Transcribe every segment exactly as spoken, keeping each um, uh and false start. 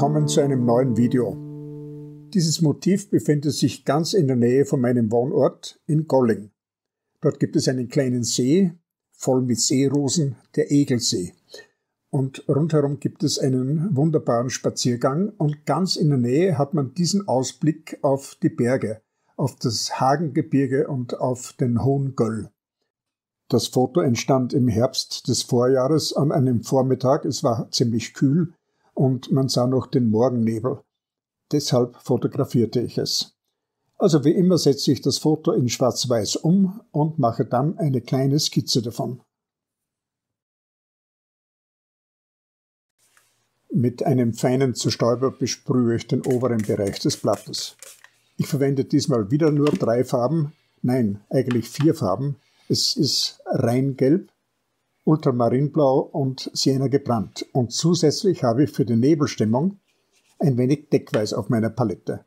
willkommen zu einem neuen Video. Dieses Motiv befindet sich ganz in der Nähe von meinem Wohnort in Golling. Dort gibt es einen kleinen See, voll mit Seerosen, der Egelsee. Und rundherum gibt es einen wunderbaren Spaziergang und ganz in der Nähe hat man diesen Ausblick auf die Berge, auf das Hagengebirge und auf den Hohen Göll. Das Foto entstand im Herbst des Vorjahres an einem Vormittag. Es war ziemlich kühl und man sah noch den Morgennebel. Deshalb fotografierte ich es. Also wie immer setze ich das Foto in Schwarz-Weiß um und mache dann eine kleine Skizze davon. Mit einem feinen Zerstäuber besprühe ich den oberen Bereich des Blattes. Ich verwende diesmal wieder nur drei Farben, nein, eigentlich vier Farben. Es ist Rheingelb, Ultramarinblau und Sienna gebrannt. Und zusätzlich habe ich für die Nebelstimmung ein wenig Deckweiß auf meiner Palette.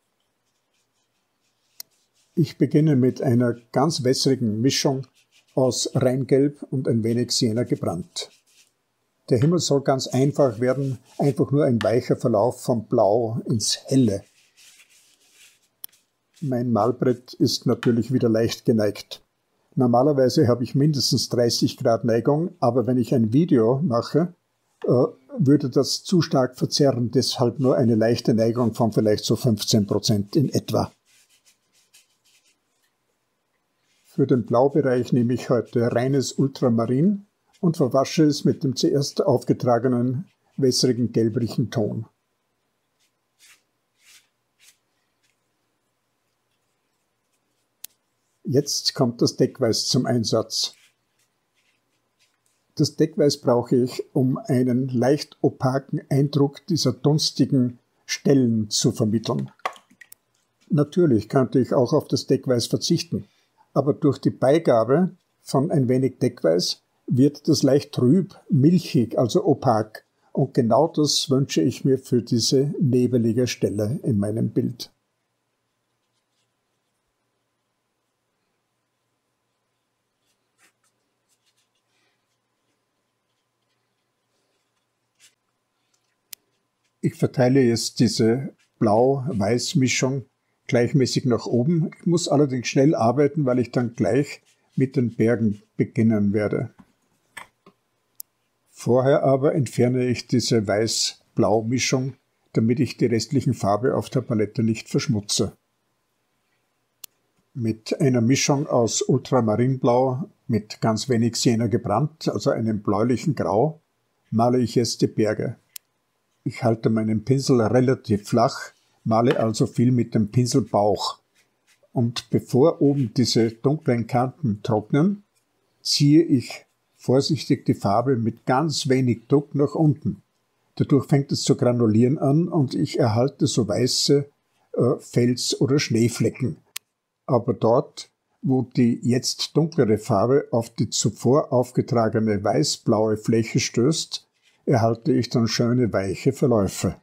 Ich beginne mit einer ganz wässrigen Mischung aus Rheingelb und ein wenig Sienna gebrannt. Der Himmel soll ganz einfach werden, einfach nur ein weicher Verlauf vom Blau ins Helle. Mein Malbrett ist natürlich wieder leicht geneigt. Normalerweise habe ich mindestens dreißig Grad Neigung, aber wenn ich ein Video mache, äh, würde das zu stark verzerren, deshalb nur eine leichte Neigung von vielleicht so fünfzehn Prozent in etwa. Für den Blaubereich nehme ich heute reines Ultramarin und verwasche es mit dem zuerst aufgetragenen wässrigen gelblichen Ton. Jetzt kommt das Deckweiß zum Einsatz. Das Deckweiß brauche ich, um einen leicht opaken Eindruck dieser dunstigen Stellen zu vermitteln. Natürlich könnte ich auch auf das Deckweiß verzichten, aber durch die Beigabe von ein wenig Deckweiß wird das leicht trüb, milchig, also opak. Und genau das wünsche ich mir für diese nebelige Stelle in meinem Bild. Ich verteile jetzt diese Blau-Weiß-Mischung gleichmäßig nach oben. Ich muss allerdings schnell arbeiten, weil ich dann gleich mit den Bergen beginnen werde. Vorher aber entferne ich diese Weiß-Blau-Mischung, damit ich die restlichen Farbe auf der Palette nicht verschmutze. Mit einer Mischung aus Ultramarinblau mit ganz wenig Sienna gebrannt, also einem bläulichen Grau, male ich jetzt die Berge. Ich halte meinen Pinsel relativ flach, male also viel mit dem Pinselbauch. Und bevor oben diese dunklen Kanten trocknen, ziehe ich vorsichtig die Farbe mit ganz wenig Druck nach unten. Dadurch fängt es zu granulieren an und ich erhalte so weiße äh, Fels- oder Schneeflecken. Aber dort, wo die jetzt dunklere Farbe auf die zuvor aufgetragene weiß-blaue Fläche stößt, erhalte ich dann schöne weiche Verläufe.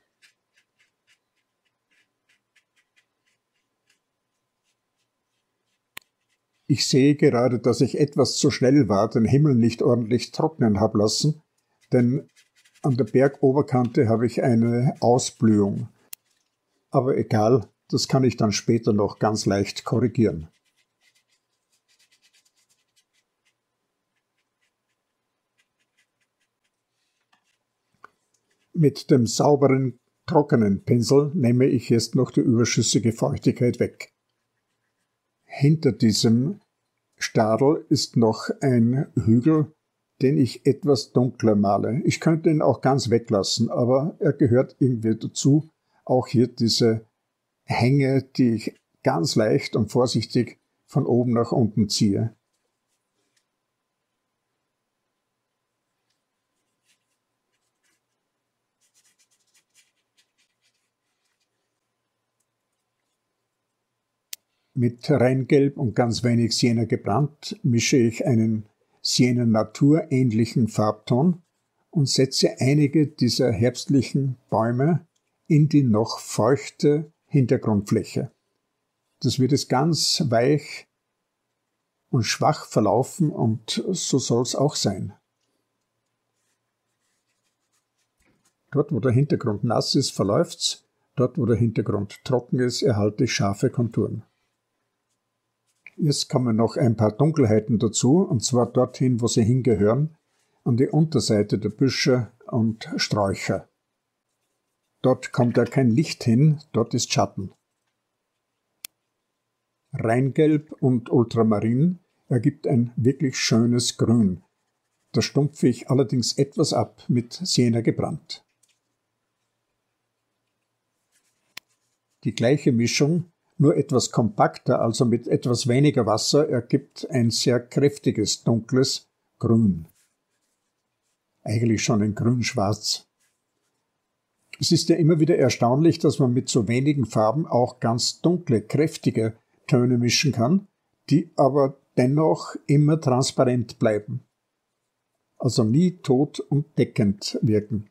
Ich sehe gerade, dass ich etwas zu schnell war, den Himmel nicht ordentlich trocknen habe lassen, denn an der Bergoberkante habe ich eine Ausblühung. Aber egal, das kann ich dann später noch ganz leicht korrigieren. Mit dem sauberen, trockenen Pinsel nehme ich jetzt noch die überschüssige Feuchtigkeit weg. Hinter diesem Stadel ist noch ein Hügel, den ich etwas dunkler male. Ich könnte ihn auch ganz weglassen, aber er gehört irgendwie dazu. Auch hier diese Hänge, die ich ganz leicht und vorsichtig von oben nach unten ziehe. Mit Rheingelb und ganz wenig Sienna gebrannt mische ich einen Sienna naturähnlichen Farbton und setze einige dieser herbstlichen Bäume in die noch feuchte Hintergrundfläche. Das wird es ganz weich und schwach verlaufen und so soll es auch sein. Dort, wo der Hintergrund nass ist, verläuft's. Dort, wo der Hintergrund trocken ist, erhalte ich scharfe Konturen. Jetzt kommen noch ein paar Dunkelheiten dazu, und zwar dorthin, wo sie hingehören, an die Unterseite der Büsche und Sträucher. Dort kommt ja kein Licht hin, dort ist Schatten. Reingelb und Ultramarin ergibt ein wirklich schönes Grün. Das stumpfe ich allerdings etwas ab mit Siena gebrannt. Die gleiche Mischung, nur etwas kompakter, also mit etwas weniger Wasser, ergibt ein sehr kräftiges, dunkles Grün. Eigentlich schon ein Grün-Schwarz. Es ist ja immer wieder erstaunlich, dass man mit so wenigen Farben auch ganz dunkle, kräftige Töne mischen kann, die aber dennoch immer transparent bleiben. Also nie tot und deckend wirken.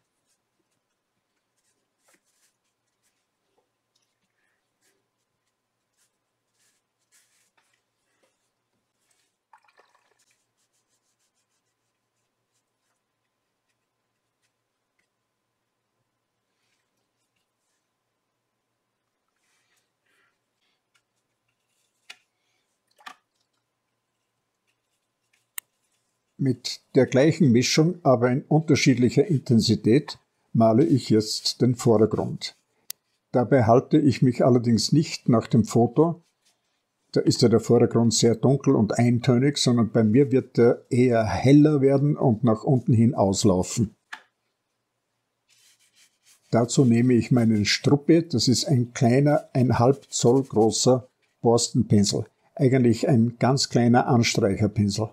Mit der gleichen Mischung, aber in unterschiedlicher Intensität, male ich jetzt den Vordergrund. Dabei halte ich mich allerdings nicht nach dem Foto, da ist ja der Vordergrund sehr dunkel und eintönig, sondern bei mir wird er eher heller werden und nach unten hin auslaufen. Dazu nehme ich meinen Struppi, das ist ein kleiner, ein halb Zoll großer Borstenpinsel, eigentlich ein ganz kleiner Anstreicherpinsel.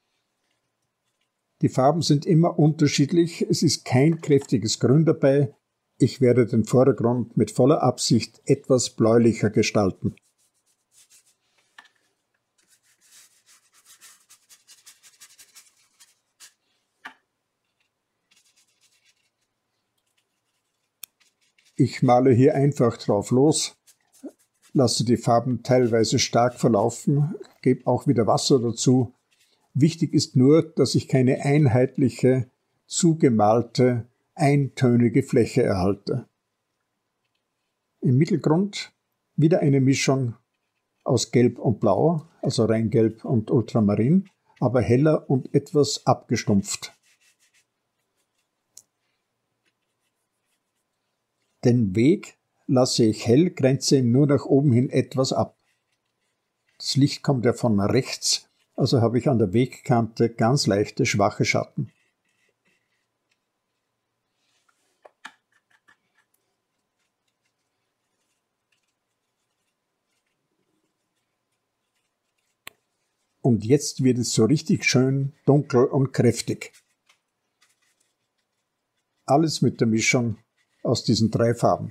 Die Farben sind immer unterschiedlich, es ist kein kräftiges Grün dabei. Ich werde den Vordergrund mit voller Absicht etwas bläulicher gestalten. Ich male hier einfach drauf los, lasse die Farben teilweise stark verlaufen, gebe auch wieder Wasser dazu. Wichtig ist nur, dass ich keine einheitliche, zugemalte, eintönige Fläche erhalte. Im Mittelgrund wieder eine Mischung aus Gelb und Blau, also Reingelb und Ultramarin, aber heller und etwas abgestumpft. Den Weg lasse ich hell, grenze ihn nur nach oben hin etwas ab. Das Licht kommt ja von rechts, also habe ich an der Wegkante ganz leichte, schwache Schatten. Und jetzt wird es so richtig schön dunkel und kräftig. Alles mit der Mischung aus diesen drei Farben.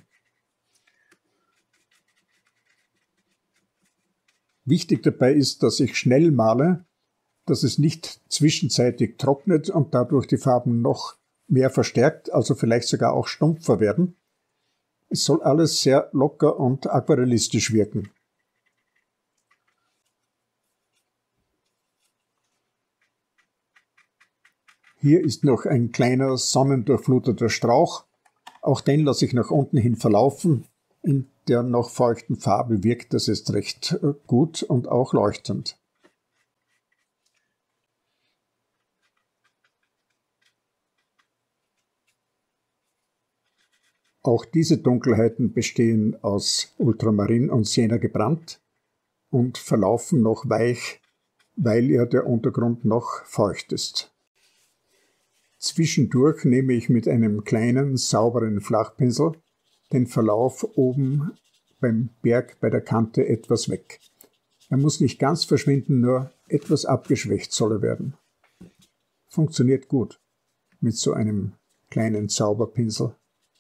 Wichtig dabei ist, dass ich schnell male, dass es nicht zwischenzeitig trocknet und dadurch die Farben noch mehr verstärkt, also vielleicht sogar auch stumpfer werden. Es soll alles sehr locker und aquarellistisch wirken. Hier ist noch ein kleiner sonnendurchfluteter Strauch. Auch den lasse ich nach unten hin verlaufen. In der noch feuchten Farbe wirkt das jetzt recht gut und auch leuchtend. Auch diese Dunkelheiten bestehen aus Ultramarin und Siena gebrannt und verlaufen noch weich, weil ja der Untergrund noch feucht ist. Zwischendurch nehme ich mit einem kleinen, sauberen Flachpinsel den Verlauf oben beim Berg bei der Kante etwas weg. Er muss nicht ganz verschwinden, nur etwas abgeschwächt soll er werden. Funktioniert gut mit so einem kleinen Zauberpinsel.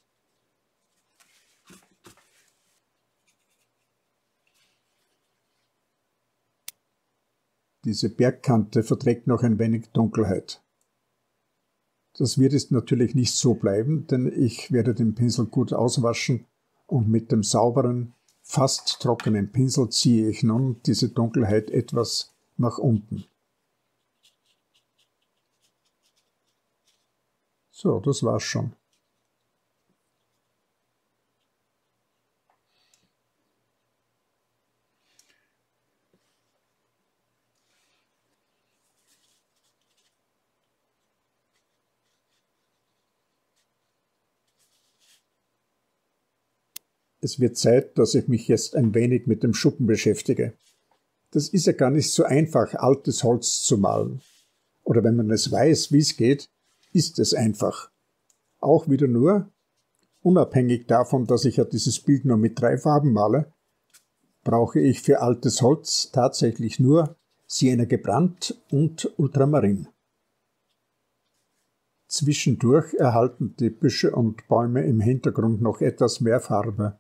Diese Bergkante verträgt noch ein wenig Dunkelheit. Das wird jetzt natürlich nicht so bleiben, denn ich werde den Pinsel gut auswaschen und mit dem sauberen, fast trockenen Pinsel ziehe ich nun diese Dunkelheit etwas nach unten. So, das war's schon. Es wird Zeit, dass ich mich jetzt ein wenig mit dem Schuppen beschäftige. Das ist ja gar nicht so einfach, altes Holz zu malen. Oder wenn man es weiß, wie es geht, ist es einfach. Auch wieder nur, unabhängig davon, dass ich ja dieses Bild nur mit drei Farben male, brauche ich für altes Holz tatsächlich nur Siena gebrannt und Ultramarin. Zwischendurch erhalten die Büsche und Bäume im Hintergrund noch etwas mehr Farbe.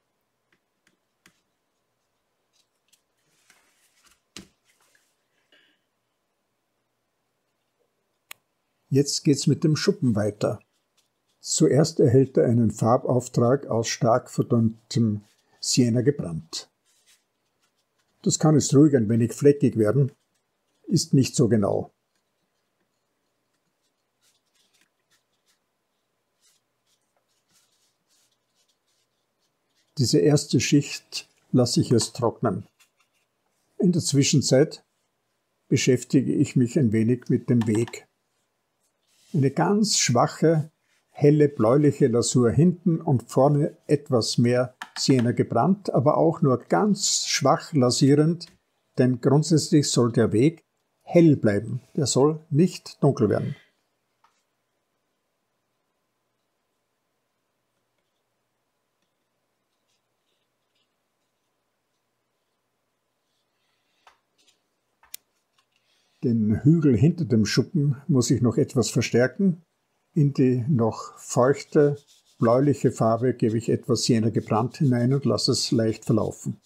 Jetzt geht's mit dem Schuppen weiter. Zuerst erhält er einen Farbauftrag aus stark verdunntem Siena gebrannt. Das kann jetzt ruhig ein wenig fleckig werden, ist nicht so genau. Diese erste Schicht lasse ich erst trocknen. In der Zwischenzeit beschäftige ich mich ein wenig mit dem Weg. Eine ganz schwache, helle bläuliche Lasur hinten und vorne etwas mehr Siena gebrannt, aber auch nur ganz schwach lasierend, denn grundsätzlich soll der Weg hell bleiben, der soll nicht dunkel werden. Den Hügel hinter dem Schuppen muss ich noch etwas verstärken. In die noch feuchte, bläuliche Farbe gebe ich etwas Siena gebrannt hinein und lasse es leicht verlaufen.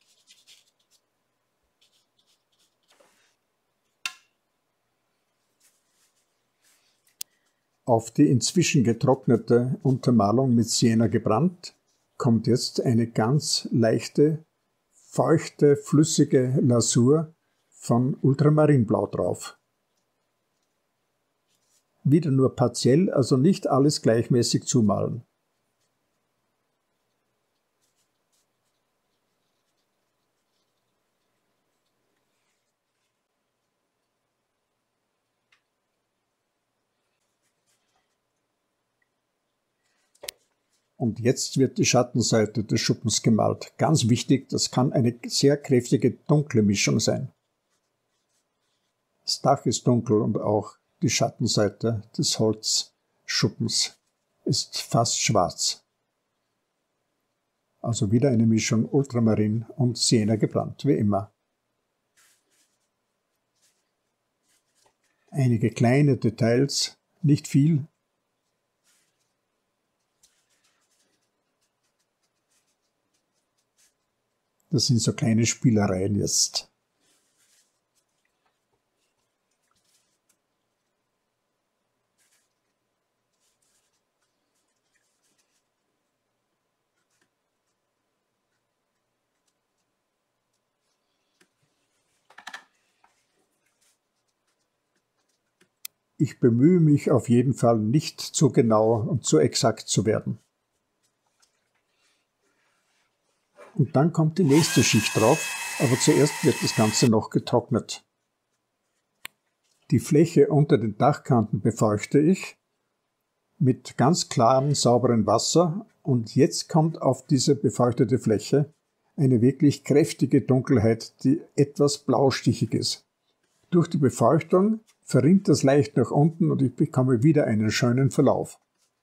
Auf die inzwischen getrocknete Untermalung mit Siena gebrannt kommt jetzt eine ganz leichte, feuchte, flüssige Lasur von Ultramarinblau drauf. Wieder nur partiell, also nicht alles gleichmäßig zumalen. Und jetzt wird die Schattenseite des Schuppens gemalt. Ganz wichtig, das kann eine sehr kräftige dunkle Mischung sein. Das Dach ist dunkel und auch die Schattenseite des Holzschuppens ist fast schwarz. Also wieder eine Mischung Ultramarin und Siena gebrannt, wie immer. Einige kleine Details, nicht viel. Das sind so kleine Spielereien jetzt. Ich bemühe mich auf jeden Fall nicht zu genau und zu exakt zu werden. Und dann kommt die nächste Schicht drauf, aber zuerst wird das Ganze noch getrocknet. Die Fläche unter den Dachkanten befeuchte ich mit ganz klarem, sauberem Wasser und jetzt kommt auf diese befeuchtete Fläche eine wirklich kräftige Dunkelheit, die etwas blaustichig ist. Durch die Befeuchtung verrinnt das leicht nach unten und ich bekomme wieder einen schönen Verlauf.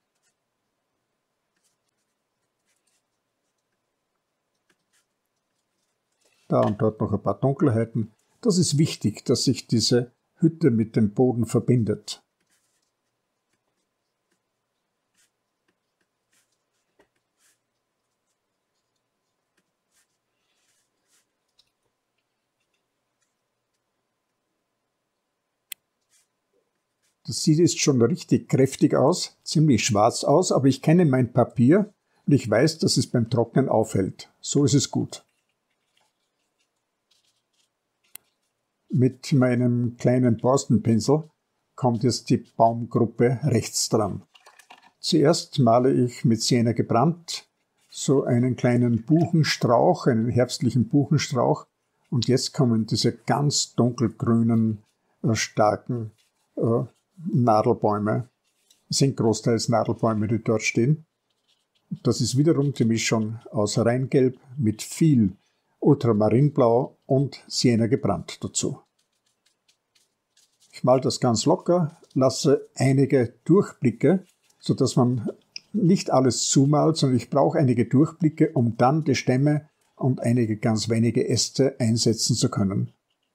Da und dort noch ein paar Dunkelheiten. Das ist wichtig, dass sich diese Hütte mit dem Boden verbindet. Das sieht jetzt schon richtig kräftig aus, ziemlich schwarz aus, aber ich kenne mein Papier und ich weiß, dass es beim Trocknen aufhält. So ist es gut. Mit meinem kleinen Borstenpinsel kommt jetzt die Baumgruppe rechts dran. Zuerst male ich mit Siena gebrannt so einen kleinen Buchenstrauch, einen herbstlichen Buchenstrauch und jetzt kommen diese ganz dunkelgrünen, äh, starken äh, Nadelbäume. Es sind großteils Nadelbäume, die dort stehen. Das ist wiederum die Mischung aus Rheingelb mit viel Ultramarinblau und Sienna gebrannt dazu. Ich male das ganz locker, lasse einige Durchblicke, sodass man nicht alles zumalt, sondern ich brauche einige Durchblicke, um dann die Stämme und einige ganz wenige Äste einsetzen zu können.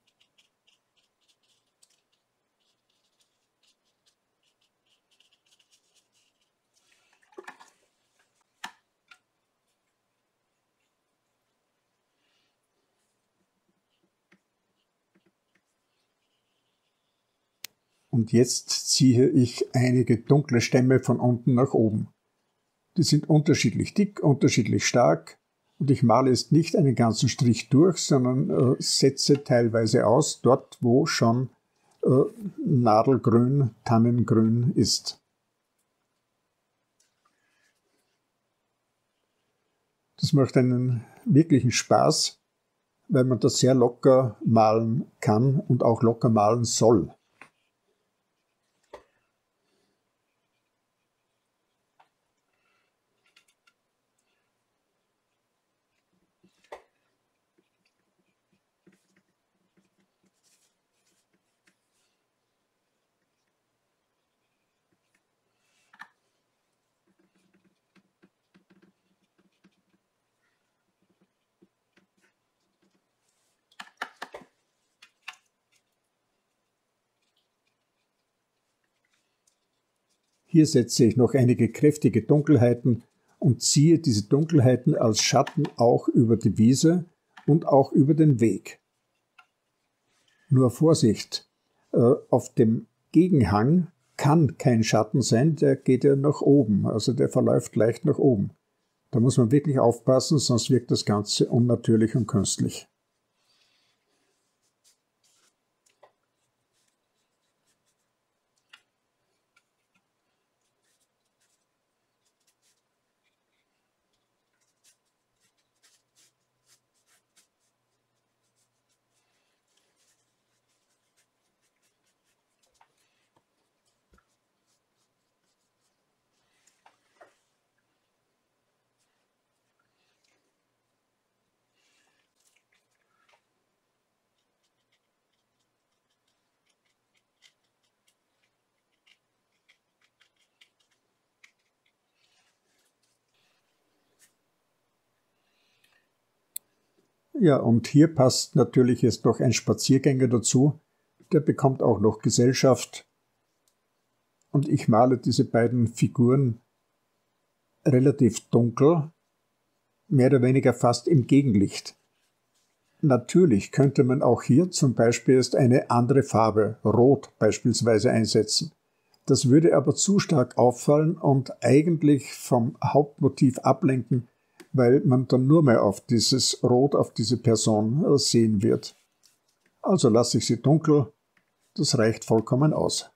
Und jetzt ziehe ich einige dunkle Stämme von unten nach oben. Die sind unterschiedlich dick, unterschiedlich stark und ich male jetzt nicht einen ganzen Strich durch, sondern äh, setze teilweise aus, dort wo schon äh, Nadelgrün, Tannengrün ist. Das macht einen wirklichen Spaß, weil man das sehr locker malen kann und auch locker malen soll. Hier setze ich noch einige kräftige Dunkelheiten und ziehe diese Dunkelheiten als Schatten auch über die Wiese und auch über den Weg. Nur Vorsicht, auf dem Gegenhang kann kein Schatten sein, der geht ja nach oben, also der verläuft leicht nach oben. Da muss man wirklich aufpassen, sonst wirkt das Ganze unnatürlich und künstlich. Ja, und hier passt natürlich jetzt noch ein Spaziergänger dazu, der bekommt auch noch Gesellschaft. Und ich male diese beiden Figuren relativ dunkel, mehr oder weniger fast im Gegenlicht. Natürlich könnte man auch hier zum Beispiel erst eine andere Farbe, Rot beispielsweise, einsetzen. Das würde aber zu stark auffallen und eigentlich vom Hauptmotiv ablenken, weil man dann nur mehr auf dieses Rot, auf diese Person sehen wird. Also lasse ich sie dunkel, das reicht vollkommen aus.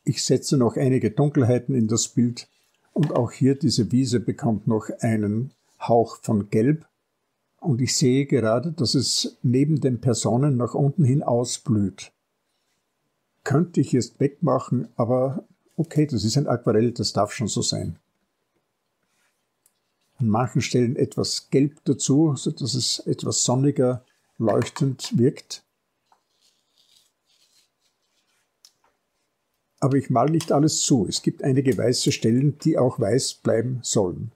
Ich setze noch einige Dunkelheiten in das Bild und auch hier diese Wiese bekommt noch einen Hauch von Gelb. Und ich sehe gerade, dass es neben den Personen nach unten hin ausblüht. Könnte ich jetzt wegmachen, aber okay, das ist ein Aquarell, das darf schon so sein. An manchen Stellen etwas Gelb dazu, sodass es etwas sonniger, leuchtend wirkt. Aber ich male nicht alles zu. Es gibt einige weiße Stellen, die auch weiß bleiben sollen.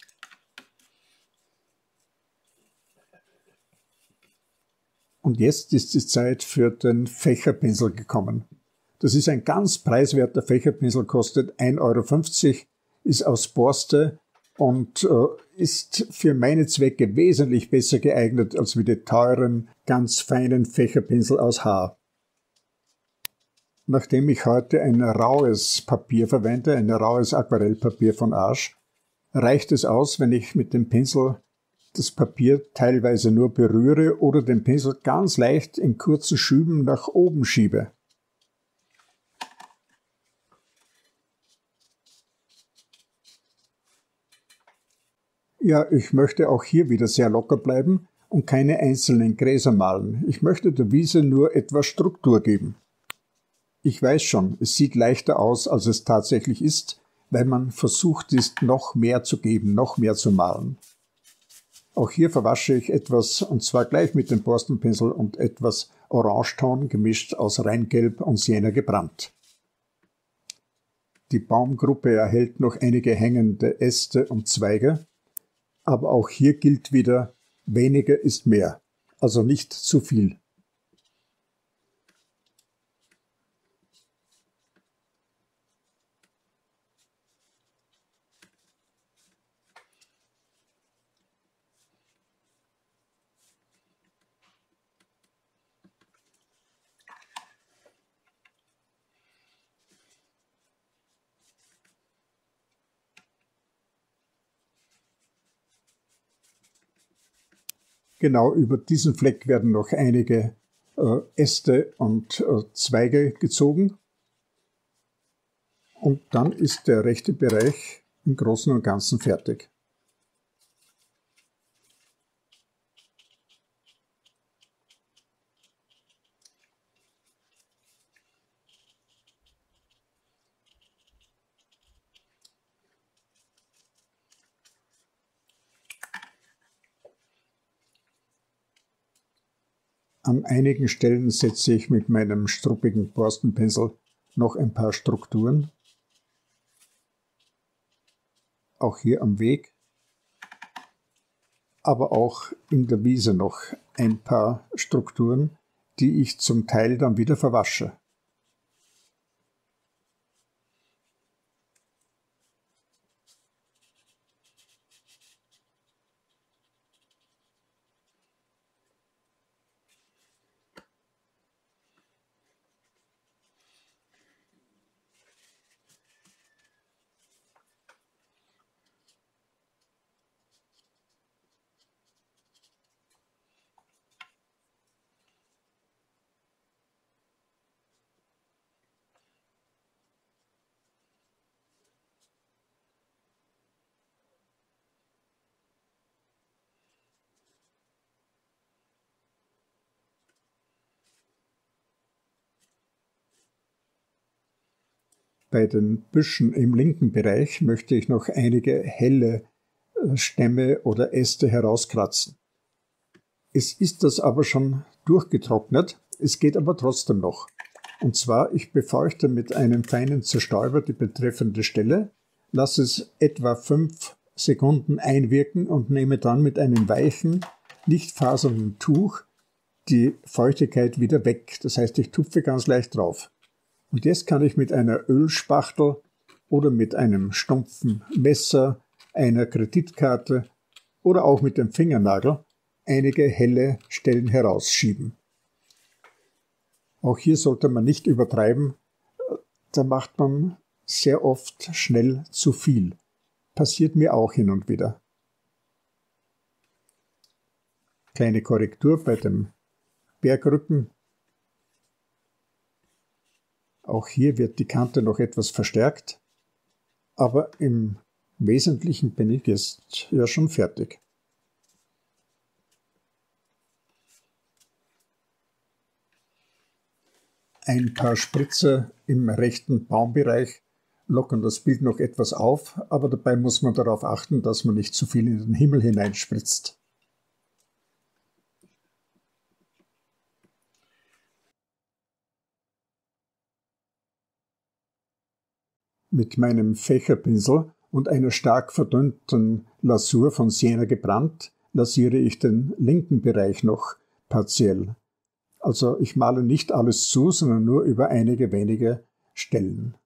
Und jetzt ist die Zeit für den Fächerpinsel gekommen. Das ist ein ganz preiswerter Fächerpinsel, kostet ein Euro fünfzig, ist aus Borste und äh, ist für meine Zwecke wesentlich besser geeignet als wie die teuren, ganz feinen Fächerpinsel aus Haar. Nachdem ich heute ein raues Papier verwende, ein raues Aquarellpapier von Arches, reicht es aus, wenn ich mit dem Pinsel das Papier teilweise nur berühre oder den Pinsel ganz leicht in kurzen Schüben nach oben schiebe. Ja, ich möchte auch hier wieder sehr locker bleiben und keine einzelnen Gräser malen. Ich möchte der Wiese nur etwas Struktur geben. Ich weiß schon, es sieht leichter aus, als es tatsächlich ist, weil man versucht ist, noch mehr zu geben, noch mehr zu malen. Auch hier verwasche ich etwas, und zwar gleich mit dem Borstenpinsel und etwas Orangeton, gemischt aus Reingelb und Sienna gebrannt. Die Baumgruppe erhält noch einige hängende Äste und Zweige, aber auch hier gilt wieder, weniger ist mehr, also nicht zu viel. Genau über diesen Fleck werden noch einige äh, Äste und äh, Zweige gezogen. Und dann ist der rechte Bereich im Großen und Ganzen fertig. An einigen Stellen setze ich mit meinem struppigen Borstenpinsel noch ein paar Strukturen. Auch hier am Weg, aber auch in der Wiese noch ein paar Strukturen, die ich zum Teil dann wieder verwasche. Bei den Büschen im linken Bereich möchte ich noch einige helle Stämme oder Äste herauskratzen. Es ist das aber schon durchgetrocknet, es geht aber trotzdem noch. Und zwar, ich befeuchte mit einem feinen Zerstäuber die betreffende Stelle, lasse es etwa fünf Sekunden einwirken und nehme dann mit einem weichen, nicht fasernden Tuch die Feuchtigkeit wieder weg. Das heißt, ich tupfe ganz leicht drauf. Und jetzt kann ich mit einer Ölspachtel oder mit einem stumpfen Messer, einer Kreditkarte oder auch mit dem Fingernagel einige helle Stellen herausschieben. Auch hier sollte man nicht übertreiben, da macht man sehr oft schnell zu viel. Passiert mir auch hin und wieder. Kleine Korrektur bei dem Bergrücken. Auch hier wird die Kante noch etwas verstärkt, aber im Wesentlichen bin ich jetzt ja schon fertig. Ein paar Spritzer im rechten Baumbereich lockern das Bild noch etwas auf, aber dabei muss man darauf achten, dass man nicht zu viel in den Himmel hineinspritzt. Mit meinem Fächerpinsel und einer stark verdünnten Lasur von Siena gebrannt lasiere ich den linken Bereich noch partiell. Also ich male nicht alles zu, sondern nur über einige wenige Stellen.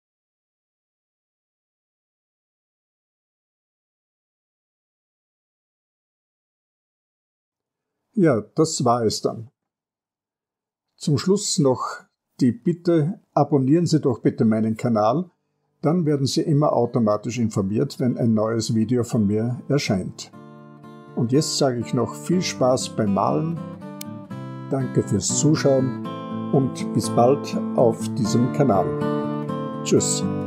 Ja, das war es dann. Zum Schluss noch die Bitte, abonnieren Sie doch bitte meinen Kanal, dann werden Sie immer automatisch informiert, wenn ein neues Video von mir erscheint. Und jetzt sage ich noch viel Spaß beim Malen, danke fürs Zuschauen und bis bald auf diesem Kanal. Tschüss.